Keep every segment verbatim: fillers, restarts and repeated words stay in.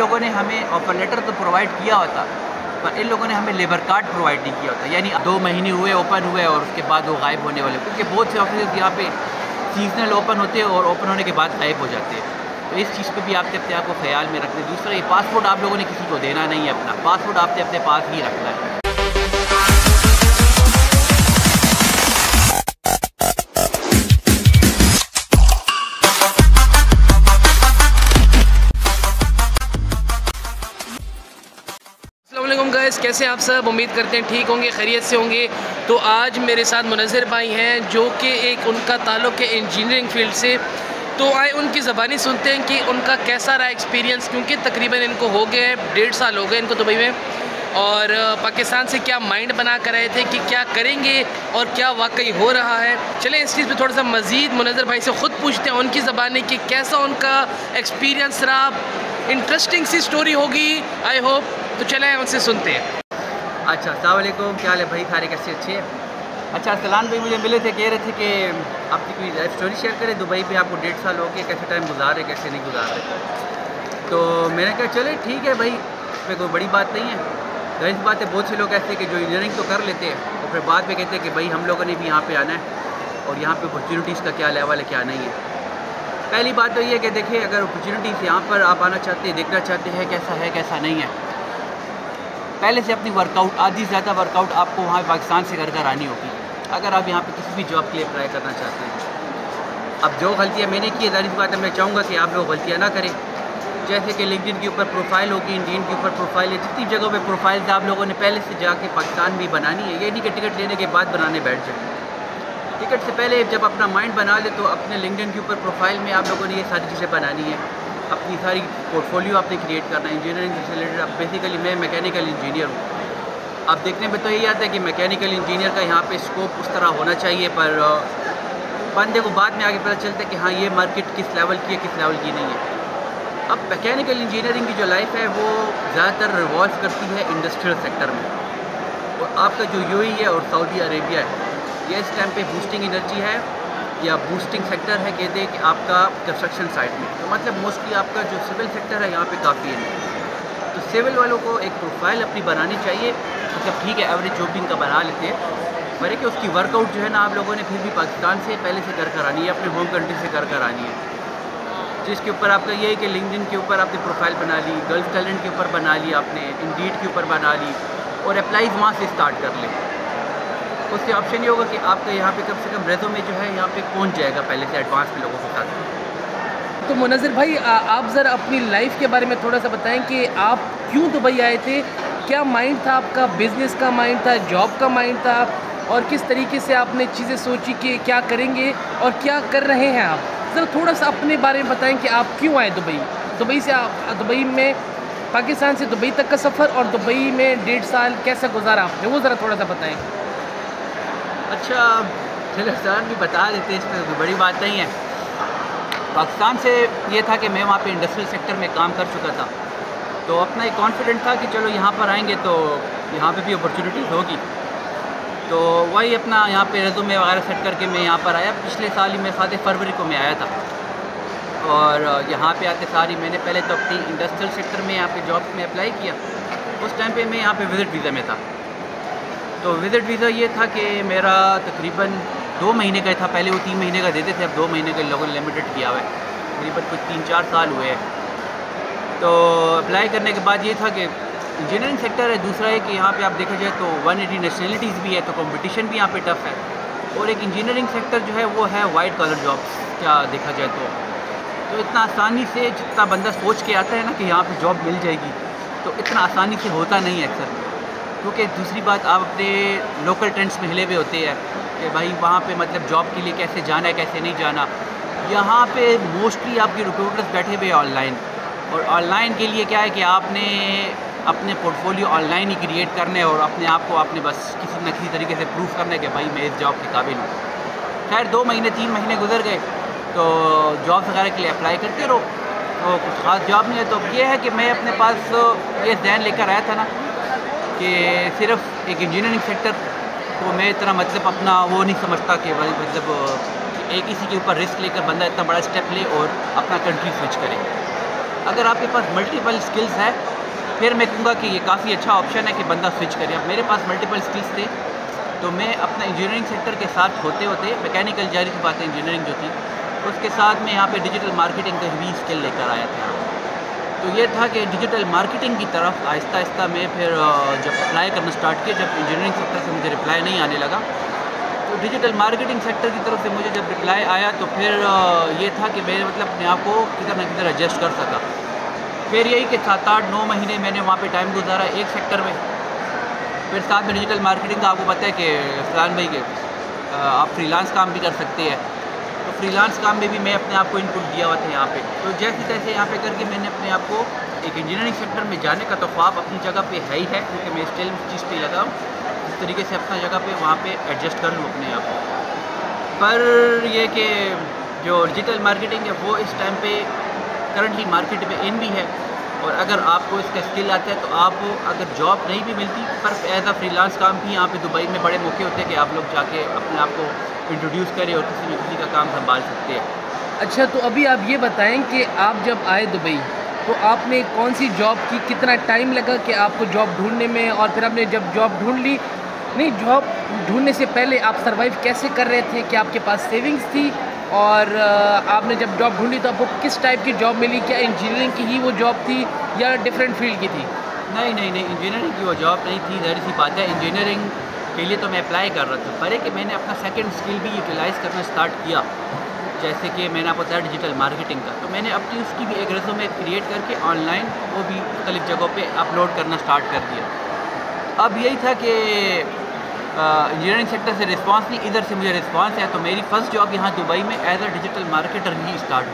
लोगों ने हमें ऑफर लेटर तो प्रोवाइड किया होता, पर इन लोगों ने हमें लेबर कार्ड प्रोवाइड नहीं किया होता। यानी दो महीने हुए ओपन हुए और उसके बाद वो गायब होने वाले, क्योंकि बहुत से ऑफिस यहाँ पे सीजनल ओपन होते हैं और ओपन होने के बाद गायब हो जाते हैं। तो इस चीज़ पे भी आपके अपने आप को ख्याल में रखना है। दूसरा, ये पासपोर्ट आप लोगों ने किसी को देना नहीं है, अपना पासपोर्ट आपने अपने पास ही रखना है। गाइस, कैसे आप सब? उम्मीद करते हैं ठीक होंगे, खैरियत से होंगे। तो आज मेरे साथ मुनज़्ज़र भाई हैं जो कि एक उनका ताल्लुक़ है इंजीनियरिंग फील्ड से। तो आए उनकी ज़बानी सुनते हैं कि उनका कैसा रहा एक्सपीरियंस, क्योंकि तकरीबन इनको हो गए डेढ़ साल हो गए इनको दुबई में, और पाकिस्तान से क्या माइंड बना कर आए थे कि क्या करेंगे और क्या वाकई हो रहा है। चलें इस चीज़ पे थोड़ा सा मज़ीद मुनज़्ज़र भाई से ख़ुद पूछते हैं उनकी ज़बानी कि कैसा उनका एक्सपीरियंस रहा। इंटरेस्टिंग सी स्टोरी होगी आई होप, तो चलें उनसे सुनते हैं। अच्छा, अस्सलाम वालेकुम, क्या हाल है भाई? सारे कैसे अच्छे हैं? अच्छा, सलान भाई मुझे मिले थे, कह रहे थे कि आपकी कोई लाइफ स्टोरी शेयर करें। दुबई पे आपको डेढ़ साल हो गए, कैसे टाइम गुजार रहे, कैसे नहीं गुजार रहे। तो मैंने कहा चले ठीक है भाई, इसमें कोई बड़ी बात नहीं है। जाहिर बात है, बहुत से लोग ऐसे कि जो इंजीनियरिंग तो कर लेते हैं और फिर बाद में कहते हैं कि भाई हम लोगों ने भी यहाँ पे आना है और यहाँ पे अपॉर्चुनिटीज़ का क्या लेवल है क्या नहीं है। पहली बात तो ये है कि देखिए, अगर अपॉर्चुनिटीज़ यहाँ पर आप आना चाहते हैं, देखना चाहते हैं कैसा है कैसा नहीं है, पहले से अपनी वर्कआउट आधी से ज़्यादा वर्कआउट आपको वहाँ पाकिस्तान से कर कर आनी होगी अगर आप यहाँ पे किसी भी जॉब के लिए अप्लाई करना चाहते हैं। अब जो गलतियाँ मैंने की है, जाहिर सी बात है मैं चाहूँगा कि आप लोग गलतियाँ ना करें। जैसे कि लिंक्डइन के ऊपर प्रोफाइल होगी, इंडियन के ऊपर प्रोफाइल है, जितनी जगहों पे प्रोफाइल्स आप लोगों ने पहले से जाके पाकिस्तान भी बनानी है। ये नहीं कि टिकट लेने के बाद बनाने बैठ जाए। टिकट से पहले जब अपना माइंड बना ले तो अपने लिंक्डइन के ऊपर प्रोफाइल में आप लोगों ने ये सारी चीज़ें बनानी है। अपनी सारी पोर्टफोलियो आपने क्रिएट करना है इंजीनियरिंग से रिलेटेड। अब बेसिकली मैं मैकेनिकल इंजीनियर हूँ। अब देखने में तो यही आता है कि मैकेनिकल इंजीनियर का यहाँ पे स्कोप उस तरह होना चाहिए, पर बंदे को बाद में आगे पता चलता है कि हाँ ये मार्केट किस लेवल की है किस लेवल की नहीं है। अब मैकेनिकल इंजीनियरिंग की जो लाइफ है वो ज़्यादातर रिवॉल्व करती है इंडस्ट्रियल सेक्टर में, और आपका जो यूएई है और सऊदी अरेबिया है, ये इस टाइम पे बूस्टिंग एनर्जी है या बूस्टिंग सेक्टर है, कहते हैं कि आपका कंस्ट्रक्शन साइट में। तो मतलब मोस्टली आपका जो सिविल सेक्टर है यहाँ पे काफ़ी है। तो सिविल वालों को एक प्रोफाइल अपनी बनानी चाहिए। मतलब ठीक है, एवरेज जॉबिंग का बना लेते हैं, पर है कि उसकी वर्कआउट जो है ना आप लोगों ने फिर भी पाकिस्तान से पहले से कर कर आनी है, अपने होम कंट्री से कर कर आनी है। जिसके ऊपर आपका ये है कि लिंक्डइन के ऊपर आपने प्रोफाइल बना ली, गल्फ टैलेंट के ऊपर बना ली, आपने इंडीड के ऊपर बना ली, और अप्लाईज वहाँ से स्टार्ट कर लें। उससे ऑप्शन ये होगा कि आपका यहाँ पे कम से कम रेज़्यूमे जो है यहाँ पे पहुँच जाएगा पहले से एडवांस में लोगों के साथ। तो मुनज़्ज़र भाई, आ, आप ज़रा अपनी लाइफ के बारे में थोड़ा सा बताएं कि आप क्यों दुबई आए थे, क्या माइंड था आपका? बिज़नेस का माइंड था, जॉब का माइंड था, और किस तरीके से आपने चीज़ें सोची कि क्या करेंगे और क्या कर रहे हैं आप? ज़रा थोड़ा सा अपने बारे में बताएं कि आप क्यों आए दुबई। दुबई से आप दुबई में पाकिस्तान से दुबई तक का सफ़र, और दुबई में डेढ़ साल कैसा गुजारा आपने, वो ज़रा थोड़ा सा बताएं। अच्छा, चलो सर भी बता देते हैं, इसमें कोई बड़ी बात नहीं है। पाकिस्तान से ये था कि मैं वहाँ पे इंडस्ट्रियल सेक्टर में काम कर चुका था, तो अपना एक कॉन्फिडेंट था कि चलो यहाँ पर आएंगे तो यहाँ पे भी अपॉर्चुनिटीज़ होगी। तो वही अपना यहाँ पे रेज़्यूमे वगैरह सेट करके मैं यहाँ पर आया। पिछले साल ही मैं सात फरवरी को मैं आया था, और यहाँ पे आते सारी मैंने पहले तो अपनी इंडस्ट्रियल सेक्टर में यहाँ पे जॉब में अप्लाई किया। उस टाइम पे मैं यहाँ पे विज़िट वीज़ा में था। तो विज़िट वीज़ा ये था कि मेरा तकरीबन दो महीने का था, पहले वो तीन महीने का देते थे, अब दो महीने का लोगों ने लिमिटेड किया हुआ है। तकरीबन कुछ तीन चार साल हुए हैं। तो अप्लाई करने के बाद ये था कि इंजीनियरिंग सेक्टर है, दूसरा है कि यहाँ पे आप देखा जाए तो वन एटी नेशनलिटीज़ भी है, तो कंपटीशन भी यहाँ पे टफ है। और एक इंजीनियरिंग सेक्टर जो है वो है वाइट कॉलर जॉब्स, क्या देखा जाए तो तो इतना आसानी से जितना बंदा सोच के आता है ना कि यहाँ पे जॉब मिल जाएगी, तो इतना आसानी से होता नहीं है अक्सर। क्योंकि दूसरी बात, आप अपने लोकल ट्रेंड्स में हिले हुए होते हैं कि भाई वहाँ पे मतलब जॉब के लिए कैसे जाना है कैसे नहीं जाना। यहाँ पे मोस्टली आपके रिक्रूटर्स बैठे हुए हैं ऑनलाइन, और ऑनलाइन के लिए क्या है कि आपने अपने पोर्टफोलियो ऑनलाइन ही क्रिएट करने और अपने आप को आपने बस किसी न किसी तरीके से प्रूफ करना है कि भाई मैं इस जॉब के काबिल हूँ। खैर दो महीने तीन महीने गुजर गए, तो जॉब वगैरह के लिए अप्लाई करते रहो, तो कुछ ख़ास जॉब नहीं है। तो ये है कि मैं अपने पास ये ध्यान लेकर आया था ना कि सिर्फ एक इंजीनियरिंग सेक्टर को मैं इतना मतलब अपना वो नहीं समझता कि भाई मतलब एक इसी के ऊपर रिस्क लेकर बंदा इतना बड़ा स्टेप ले और अपना कंट्री स्विच करे। अगर आपके पास मल्टीपल स्किल्स है फिर मैं कहूँगा कि ये काफ़ी अच्छा ऑप्शन है कि बंदा स्विच करे। अब मेरे पास मल्टीपल स्किल्स थे तो मैं अपना इंजीनियरिंग सेक्टर के साथ होते होते मैकेनिकल जारी की बात है इंजीनियरिंग जो थी उसके साथ में यहाँ पे डिजिटल मार्केटिंग का भी स्किल लेकर आया था। तो ये था कि डिजिटल मार्केटिंग की तरफ आहिस्ता आहिस्ता मैं फिर जब अप्लाई करना स्टार्ट किया, जब इंजीनियरिंग सेक्टर से मुझे रिप्लाई नहीं आने लगा तो डिजिटल मार्केटिंग सेक्टर की तरफ से मुझे जब रिप्लाई आया तो फिर ये था कि मैं मतलब अपने आप को किधर ना किधर एडजस्ट कर सका। फिर यही कि सात आठ नौ महीने मैंने वहाँ पे टाइम गुजारा एक सेक्टर में। फिर साथ में डिजिटल मार्केटिंग का आपको पता है कि फलान भाई के आप फ्रीलांस काम भी कर सकते हैं, तो फ्रीलांस काम में भी मैं अपने आप को इनपुट दिया हुआ था यहाँ पे। तो जैसे तैसे यहाँ पे करके मैंने अपने आप को एक इंजीनियरिंग सेक्टर में जाने का तो ख्वाब अपनी जगह पे है ही है, क्योंकि मैं स्टिल उस चीज़ पे लगा हूँ इस तरीके से अपना जगह पे वहाँ पे एडजस्ट कर लूँ अपने आप को। पर ये कि जो डिजिटल मार्केटिंग है वो इस टाइम पे करंटली मार्केट में इन भी है, और अगर आपको इसका स्किल आता है तो आप अगर जॉब नहीं भी मिलती पर एज अ फ्रीलांस काम भी यहाँ पे दुबई में बड़े मौके होते हैं कि आप लोग जाके अपने आप को इंट्रोड्यूस करें और किसी न किसी का काम संभाल सकते हैं। अच्छा, तो अभी आप ये बताएं कि आप जब आए दुबई तो आपने कौन सी जॉब की, कितना टाइम लगा कि आपको जॉब ढूंढने में, और फिर आपने जब जॉब ढूंढ ली, नहीं जॉब ढूंढने से पहले आप सर्वाइव कैसे कर रहे थे, कि आपके पास सेविंग्स थी, और आपने जब जॉब ढूंढी तो आपको किस टाइप की जॉब मिली, क्या इंजीनियरिंग की ही वो जॉब थी या डिफरेंट फील्ड की थी? नहीं नहीं नहीं इंजीनियरिंग की वो जॉब नहीं थी, ज़ाहिर सी बात है इंजीनियरिंग के लिए तो मैं अप्लाई कर रहा था, पर है कि मैंने अपना सेकंड स्किल भी यूटिलाइज़ करना स्टार्ट किया, जैसे कि मैंने आपको बताया डिजिटल मार्केटिंग का। तो मैंने अपनी उसकी भी एक रेज़्यूमे क्रिएट करके ऑनलाइन वो भी मुख्तलिफ़ जगहों पे अपलोड करना स्टार्ट कर दिया। अब यही था कि इंजीनियरिंग सेक्टर से रिस्पांस नहीं, इधर से मुझे रिस्पांस है, तो मेरी फ़र्स्ट जॉब यहाँ दुबई में एज अ डिजिटल मार्केटर ही स्टार्ट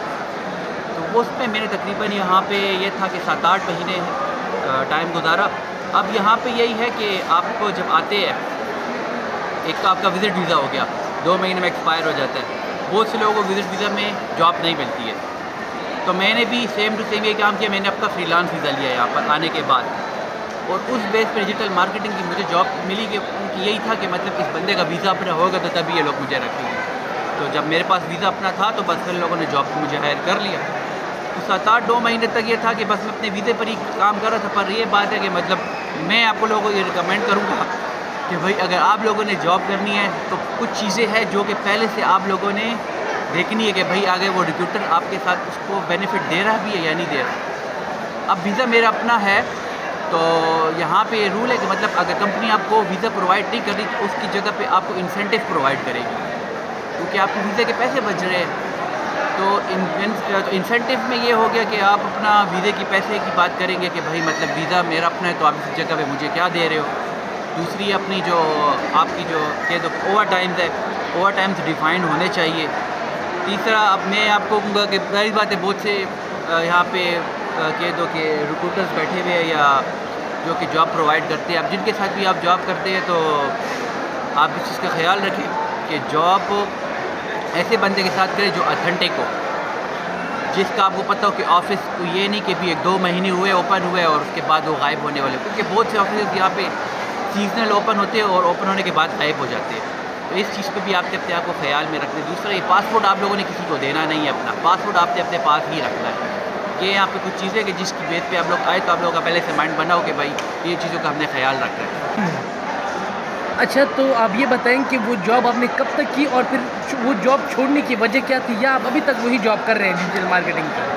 हुई। तो उसमें मैंने तकरीबन यहाँ पे ये था कि सात आठ महीने टाइम गुजारा। अब यहाँ पे यही है कि आपको जब आते हैं, एक तो आपका विज़िट वीज़ा हो गया, दो महीने में एक्सपायर हो जाता है, बहुत से लोगों को विज़िट वीज़ा में जॉब नहीं मिलती है। तो मैंने भी सेम टू सेम ये काम किया, मैंने अपना फ्रीलांस वीज़ा लिया यहाँ पर आने के बाद, और उस बेस पर डिजिटल मार्केटिंग की मुझे जॉब मिली कि उनकी यही था कि मतलब इस बंदे का वीज़ा अपना होगा तो तभी ये लोग मुझे रखेंगे। तो जब मेरे पास वीज़ा अपना था तो बस फिर लोगों ने जॉब मुझे हायर कर लिया। तो सात आठ दो महीने तक ये था कि बस मैं अपने वीज़े पर ही काम कर रहा था। पर ये बात है कि मतलब मैं आपको लोगों को ये रिकमेंड करूँगा कि भाई अगर आप लोगों ने जॉब करनी है तो कुछ चीज़ें हैं जो कि पहले से आप लोगों ने देखनी है कि भाई आगे वो रिक्रूटर आपके साथ उसको बेनिफिट दे रहा भी है या नहीं दे रहा। अब वीज़ा मेरा अपना है तो यहाँ पे रूल है कि मतलब अगर कंपनी आपको वीज़ा प्रोवाइड नहीं कर रही तो उसकी जगह पे आपको इंसेंटिव प्रोवाइड करेगी, क्योंकि आपके वीज़े के पैसे बच रहे हैं। तो इन इंसेंटिव में ये हो गया कि आप अपना वीज़े की पैसे की बात करेंगे कि भाई मतलब वीज़ा मेरा अपना है तो आप इस जगह पे मुझे क्या दे रहे हो। दूसरी अपनी जो आपकी जो कह दो ओवर टाइम्स है, ओवर टाइम्स डिफाइंड होने चाहिए। तीसरा अब मैं आपको कहूँगा कि पहली बात है बहुत से यहाँ पे कह दो कि रिक्रूटर्स बैठे हुए हैं या जो कि जॉब प्रोवाइड करते हैं, अब जिनके साथ भी आप जॉब करते हैं तो आप इस चीज़ का ख्याल रखें कि जॉब ऐसे बंदे के साथ करें जो ऑथेंटिक हो, जिसका आपको पता हो कि ऑफिस को ये नहीं कि भी एक दो महीने हुए ओपन हुए और उसके बाद वो गायब होने वाले, क्योंकि बहुत से ऑफिस यहाँ पे सीजनल ओपन होते हैं और ओपन होने के बाद गायब हो जाते हैं। तो इस चीज़ पे भी आपके अपने आप को ख्याल में रखना है। दूसरा ये पासपोर्ट आप लोगों ने किसी को देना नहीं है, अपना पासपोर्ट आपने अपने पास ही रखना है। ये यहाँ पे कुछ चीज़ें कि जिसकी बेस पे आप लोग आए तो आप लोगों का पहले से माइंड बनाओ कि भाई ये चीज़ों का हमने ख्याल रखना है। अच्छा, तो आप ये बताएं कि वो जॉब आपने कब तक की और फिर वो जॉब छोड़ने की वजह क्या थी, या आप अभी तक वही जॉब कर रहे हैं डिजिटल मार्केटिंग की?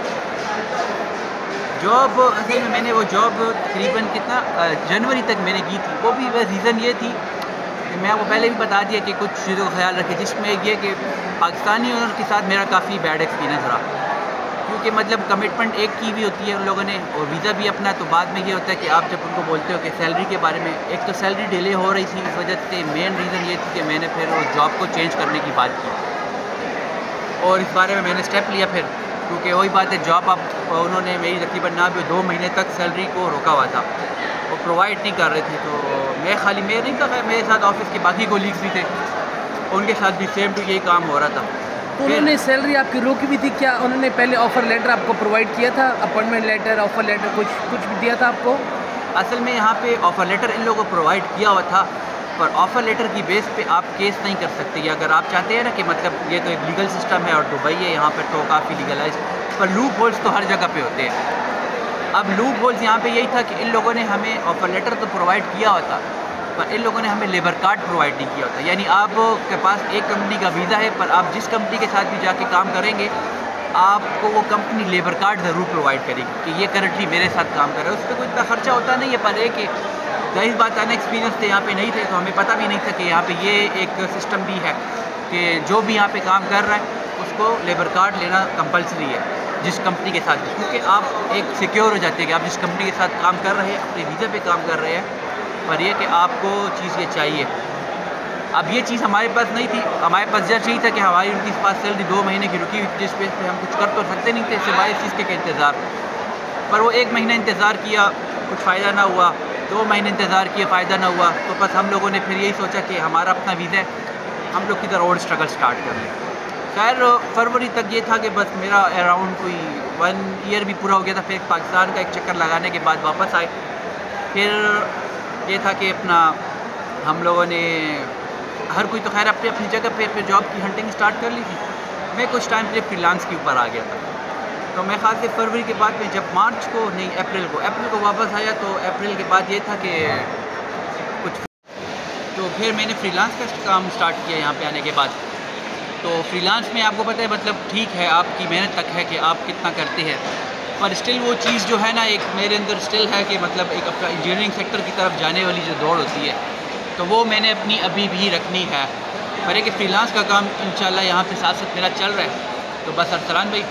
जॉब असल में मैंने वो जॉब तकरीबन कितना जनवरी तक मैंने की थी। वो भी बस रीज़न ये थी कि मैं आपको पहले भी बता दिया कि कुछ चीज़ों का ख्याल रखें, जिसमें ये कि पाकिस्तानी ओनर के साथ मेरा काफ़ी बैड एक्सपीरियंस रहा, क्योंकि मतलब कमिटमेंट एक की भी होती है उन लोगों ने और वीज़ा भी अपना। तो बाद में ये होता है कि आप जब उनको बोलते हो कि सैलरी के बारे में, एक तो सैलरी डिले हो रही थी, इस वजह से मेन रीज़न ये थी कि मैंने फिर वो जॉब को चेंज करने की बात की और इस बारे में मैंने स्टेप लिया फिर, क्योंकि वही बात है जॉब आप उन्होंने मेरी तकरीबन ना भी दो महीने तक सैलरी को रोका हुआ था, वो प्रोवाइड नहीं कर रहे थे। तो मैं खाली मैं नहीं था, मेरे साथ ऑफिस के बाकी कोलीग्स भी थे, उनके साथ भी सेम टू यही काम हो रहा था। तो उन्होंने सैलरी आपकी रोकी भी थी क्या? उन्होंने पहले ऑफ़र लेटर आपको प्रोवाइड किया था, अपॉइंटमेंट लेटर, ऑफ़र लेटर, कुछ कुछ भी दिया था आपको? असल में यहाँ पे ऑफ़र लेटर इन लोगों को प्रोवाइड किया हुआ था, पर ऑफ़र लेटर की बेस पे आप केस नहीं कर सकते। अगर आप चाहते हैं ना कि मतलब ये तो एक लीगल सिस्टम है और दुबई है यहाँ पर तो काफ़ी लीगलाइज, पर लूप होल्स तो हर जगह पे होते हैं। अब लूप होल्स यहाँ पे यही था कि इन लोगों ने हमें ऑफर लेटर तो प्रोवाइड किया होता, पर इन लोगों ने हमें लेबर कार्ड प्रोवाइड नहीं किया होता। यानी आपके पास एक कंपनी का वीज़ा है, पर आप जिस कंपनी के साथ भी जाके काम करेंगे आपको वो कंपनी लेबर कार्ड ज़रूर प्रोवाइड करेगी कि ये करंटली मेरे साथ काम कर रहा है। उस पर कोई इतना खर्चा होता नहीं है, पर एक जाहिर बात है ना, एक्सपीरियंस थे यहाँ पे नहीं थे, तो हमें पता भी नहीं था कि यहाँ पे ये एक सिस्टम भी है कि जो भी यहाँ पे काम कर रहा है उसको लेबर कार्ड लेना कंपलसरी है जिस कंपनी के साथ, क्योंकि आप एक सिक्योर हो जाते हैं कि आप जिस कंपनी के साथ काम कर रहे हैं अपने वीज़ा पे काम कर रहे हैं, पर यह कि आपको चीज़ ये चाहिए। अब ये चीज़ हमारे पास नहीं थी, हमारे पास जस्ट यही था कि हमारी उनकी पास सैलरी दो महीने की रुकी हुई, जिस पे हम कुछ कर तो सकते नहीं थे सिवाय इस चीज़ के इंतज़ार। पर वो एक महीना इंतज़ार किया, कुछ फ़ायदा ना हुआ, दो महीने इंतज़ार किया, फ़ायदा ना हुआ, तो बस हम लोगों ने फिर यही सोचा कि हमारा अपना वीज़ा है, हम लोग किधर और स्ट्रगल स्टार्ट कर लें। खैर फरवरी तक ये था कि बस मेरा अराउंड कोई वन ईयर भी पूरा हो गया था। फिर पाकिस्तान का एक चक्कर लगाने के बाद वापस आए। फिर ये था कि अपना हम लोगों ने हर कोई तो खैर अपनी अपनी जगह पे फिर जॉब की हंटिंग स्टार्ट कर ली थी। मैं कुछ टाइम के लिए फ्रीलांस के ऊपर आ गया था, तो मैं ख़ास से फरवरी के बाद में जब मार्च को नहीं अप्रैल को अप्रैल को वापस आया, तो अप्रैल के बाद ये था कि कुछ तो फिर मैंने फ्रीलांस का काम स्टार्ट किया यहाँ पे आने के बाद। तो फ्रीलांस में आपको पता है मतलब ठीक है, आपकी मेहनत तक है कि आप कितना करते हैं, पर स्टिल वो चीज़ जो है ना एक मेरे अंदर स्टिल है कि मतलब एक अपना इंजीनियरिंग सेक्टर की तरफ जाने वाली जो दौड़ होती है, तो वो मैंने अपनी अभी भी रखनी है। पर एक फ्रीलांस का काम इंशाल्लाह यहाँ पे साथ साथ मेरा चल रहा है। तो बस अरसलान भाई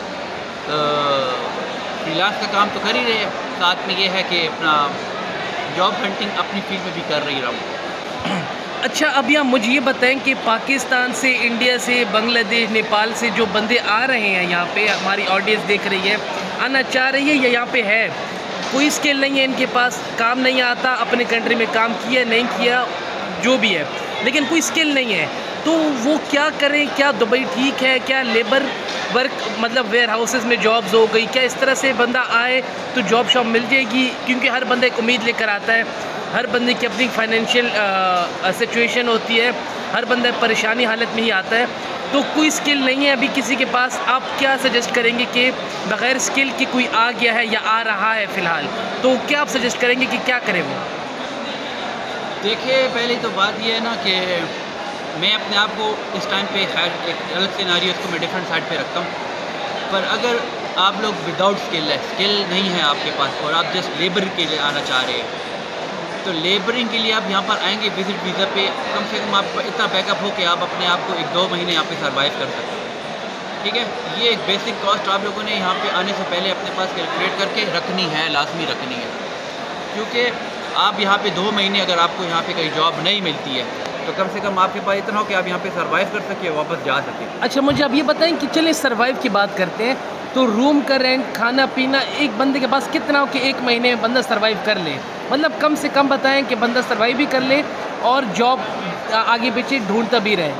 फ्रीलांस का काम तो कर ही रहे हैं, साथ में ये है कि अपना जॉब हंटिंग अपनी फील्ड में भी कर रही रहूँ। अच्छा, अब यहाँ मुझे ये बताएं कि पाकिस्तान से, इंडिया से, बांग्लादेश, नेपाल से जो बंदे आ रहे हैं यहाँ पे, हमारी ऑडियंस देख रही है, आना चाह रही है या यहाँ पे है, कोई स्किल नहीं है इनके पास, काम नहीं आता, अपने कंट्री में काम किया नहीं किया जो भी है, लेकिन कोई स्किल नहीं है, तो वो क्या करें? क्या दुबई ठीक है? क्या लेबर वर्क मतलब वेयर हाउसेस में जॉब्स हो गई, क्या इस तरह से बंदा आए तो जॉब शॉप मिल जाएगी? क्योंकि हर बंदा एक उम्मीद लेकर आता है, हर बंदे की अपनी फाइनेंशियल सिचुएशन होती है, हर बंदा परेशानी हालत में ही आता है, तो कोई स्किल नहीं है अभी किसी के पास। आप क्या सजेस्ट करेंगे कि बग़ैर स्किल के कोई आ गया है या आ रहा है फ़िलहाल, तो क्या आप सजेस्ट करेंगे कि क्या करें वो? देखिए, पहली तो बात ये है ना कि मैं अपने आप को इस टाइम पे खैर एक अलग सिनेरियो उसको मैं डिफरेंट साइड पे रखता हूँ, पर अगर आप लोग विदाउट स्किल है, स्किल नहीं है आपके पास और आप जस्ट लेबर के लिए आना चाह रहे हैं, तो लेबरिंग के लिए आप यहाँ पर आएंगे विजिट वीज़ा पे, कम से कम आपको इतना बैकअप हो कि आप अपने आप को एक दो महीने यहाँ पे सर्वाइव कर सकते हैं। ठीक है, ये एक बेसिक कॉस्ट आप लोगों ने यहाँ पे आने से पहले अपने पास कैलकुलेट करके रखनी है, लाजमी रखनी है, क्योंकि आप यहाँ पे दो महीने अगर आपको यहाँ पे कहीं जॉब नहीं मिलती है तो कम से कम आपके पास इतना हो कि आप यहाँ पे सर्वाइव कर सके, वापस जा सके। अच्छा, मुझे आप ये बताएं कि चलिए सर्वाइव की बात करते हैं, तो रूम का रेंट, खाना पीना एक बंदे के पास कितना हो कि एक महीने में बंदा सर्वाइव कर ले? मतलब कम से कम बताएं कि बंदा सर्वाइव भी कर ले और जॉब आगे पीछे ढूंढता भी रहे।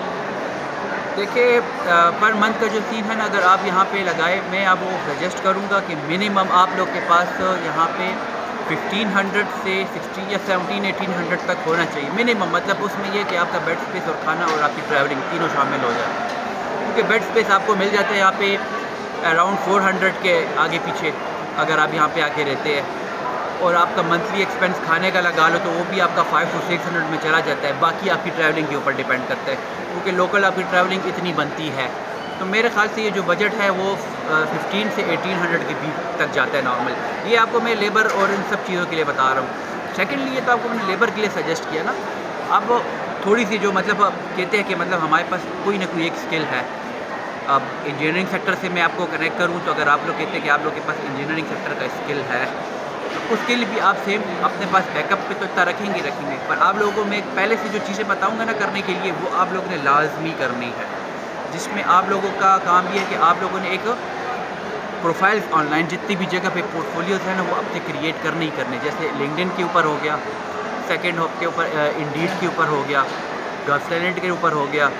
देखिए, पर मंथ का जो सीन है ना, अगर आप यहाँ पे लगाए, मैं आपको सजेस्ट करूँगा कि मिनिमम आप लोग के पास यहाँ पे फिफ्टीन हंड्रेड से सिक्सटीन या सेवनटीन एटीन हंड्रेड तक होना चाहिए मिनिमम। मतलब उसमें यह कि आपका बेड स्पेस और खाना और आपकी ट्रैवलिंग तीनों शामिल हो जाए, क्योंकि बेड स्पेस आपको मिल जाता है यहाँ पे अराउंड फोर हंड्रेड के आगे पीछे अगर आप यहाँ पे आके रहते हैं, और आपका मंथली एक्सपेंस खाने का लगा लो तो वो भी आपका फाइव टू सिक्स हंड्रेड में चला जाता है। बाकी आपकी ट्रैवलिंग के ऊपर डिपेंड करता है, क्योंकि लोकल आपकी ट्रैवलिंग इतनी बनती है। तो मेरे ख्याल से ये जो बजट है वो फिफ्टीन से एटीन हंड्रेड के बीच तक जाता है नॉर्मल। ये आपको मैं लेबर और इन सब चीज़ों के लिए बता रहा हूँ। सेकेंडली ये तो आपको मैंने लेबर के लिए सजेस्ट किया ना। अब थोड़ी सी जो मतलब कहते हैं कि मतलब हमारे पास कोई ना कोई एक स्किल है। अब इंजीनियरिंग सेक्टर से मैं आपको कनेक्ट करूँ तो अगर आप लोग कहते हैं कि आप लोग के पास इंजीनियरिंग सेक्टर का स्किल है तो उसके लिए भी आप सेम अपने पास बैकअप पे तो इतना रखेंगे रखेंगे पर आप लोगों को मैं पहले से जो चीज़ें बताऊँगा ना करने के लिए, वो आप लोगों ने लाजमी करनी है, जिसमें आप लोगों का काम ये है कि आप लोगों ने एक प्रोफाइल्स ऑनलाइन जितनी भी जगह पे पोर्टफोलियोज है ना वो अपने क्रिएट करने ही करने। जैसे लिंक्डइन के ऊपर हो गया, सेकंड हॉप के ऊपर, इंडीड के ऊपर हो गया, गॉसिप टैलेंट के ऊपर हो गया।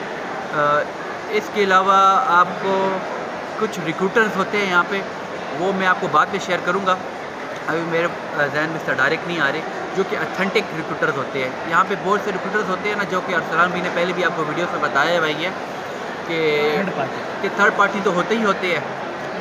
इसके अलावा आपको कुछ रिक्रूटर्स होते हैं यहाँ पे, वो मैं आपको बाद में शेयर करूँगा, अभी मेरे जहन में इसका डायरेक्ट नहीं आ रहे, जो कि ऑथेंटिक रिक्रूटर्स होते हैं। यहाँ पे बहुत से रिक्रूटर्स होते हैं ना, जो कि अरसलान भाई ने पहले भी आपको वीडियो में बताया है भाई है कि थर्ड पार्टी तो होते ही होते हैं,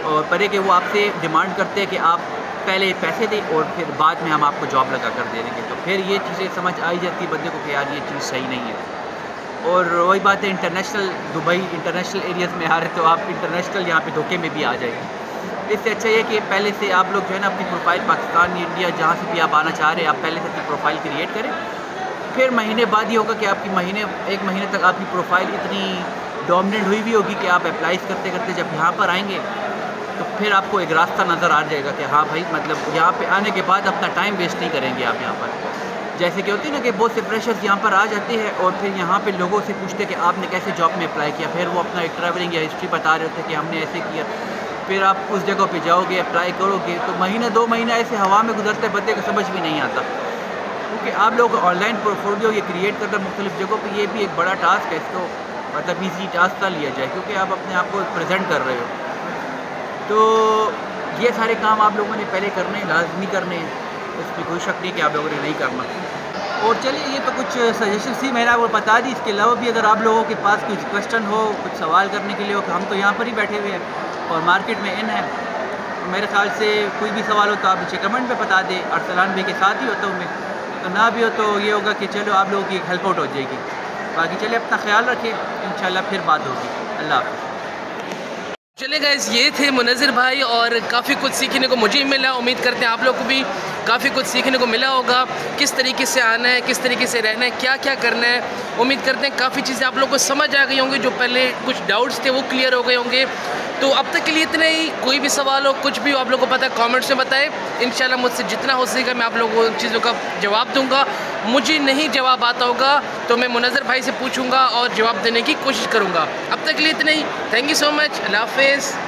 और पर कि वो आपसे डिमांड करते हैं कि आप पहले पैसे दें और फिर बाद में हम आपको जॉब लगा कर दे देंगे। तो फिर ये चीज़ें समझ आई जाती है बंदे को कि यार ये चीज़ सही नहीं है। और वही बात है, इंटरनेशनल दुबई इंटरनेशनल एरियाज़ में आ रहे तो आप इंटरनेशनल यहाँ पे धोखे में भी आ जाएंगे। इससे अच्छा ये कि पहले से आप लोग जो है ना अपनी प्रोफाइल पाकिस्तान या इंडिया जहाँ से भी आप आना चाह रहे हैं, आप पहले से अपनी प्रोफाइल क्रिएट करें। फिर महीने बाद ये होगा कि आपकी महीने एक महीने तक आपकी प्रोफाइल इतनी डोमिनेंट हुई भी होगी कि आप अप्लाई करते करते जब यहाँ पर आएंगे तो फिर आपको एक रास्ता नज़र आ जाएगा कि हाँ भाई, मतलब यहाँ पे आने के बाद अपना टाइम वेस्ट नहीं करेंगे आप यहाँ पर। जैसे कि होती है ना कि बहुत से फ्रेशर्स यहाँ पर आ जाते हैं और फिर यहाँ पे लोगों से पूछते हैं कि आपने कैसे जॉब में अप्लाई किया, फिर वो अपना एक ट्रैवलिंग या हिस्ट्री बता रहे होते हैं कि हमने ऐसे किया। फिर आप उस जगह पे जाओगे, अप्लाई करोगे तो महीना दो महीना ऐसे हवा में गुजरते बंदे को समझ भी नहीं आता। क्योंकि आप लोग ऑनलाइन पोर्टफोलियो ये क्रिएट करना मुख्तलिफ जगहों पर, ये भी एक बड़ा टास्क है। इसको मतलब ईजी टास्क का लिया जाए क्योंकि आप अपने आप को प्रेजेंट कर रहे हो। तो ये सारे काम आप लोगों ने पहले करने लाजमी करने हैं, इसमें कोई शक नहीं कि आप लोगों ने नहीं करना। और चलिए ये तो कुछ सजेशन थी, मैंने आपको बता दी। इसके अलावा भी अगर आप लोगों के पास कुछ क्वेश्चन हो, कुछ सवाल करने के लिए हो, हम तो यहाँ पर ही बैठे हुए हैं और मार्केट में इन है, तो मेरे ख्याल से कोई भी सवाल हो तो आप मुझे कमेंट में बता दें। अरसलान भाई के साथ ही होता हूँ मैं, तो ना भी हो तो ये होगा कि चलो आप लोगों की हेल्प आउट हो जाएगी। बाकी चलिए अपना ख्याल रखें, इंशाल्लाह फिर बात होगी। अल्लाह हाफ़िज़। चले गाइस, ये थे मुनज़्ज़र भाई और काफ़ी कुछ सीखने को मुझे मिला। उम्मीद करते हैं आप लोग को भी काफ़ी कुछ सीखने को मिला होगा, किस तरीके से आना है, किस तरीके से रहना है, क्या क्या करना है। उम्मीद करते हैं काफ़ी चीज़ें आप लोग को समझ आ गई होंगी, जो पहले कुछ डाउट्स थे वो क्लियर हो गए होंगे। तो अब तक के लिए इतना ही। कोई भी सवाल हो, कुछ भी आप लोग को पता है, कमेंट्स में बताएं। इंशाल्लाह मुझसे जितना हो सकेगा मैं आप लोगों को उन चीज़ों का जवाब दूंगा। मुझे नहीं जवाब आता होगा तो मैं मुनज़्ज़र भाई से पूछूंगा और जवाब देने की कोशिश करूंगा। अब तक के लिए इतना ही। Thank you so much. अल्लाह हाफ़िज़।